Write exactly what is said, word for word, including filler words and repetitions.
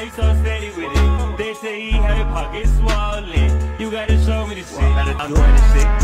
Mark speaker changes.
Speaker 1: you so steady with it? They say he have your pockets swollen. You gotta show me the shit. I'm twenty-six.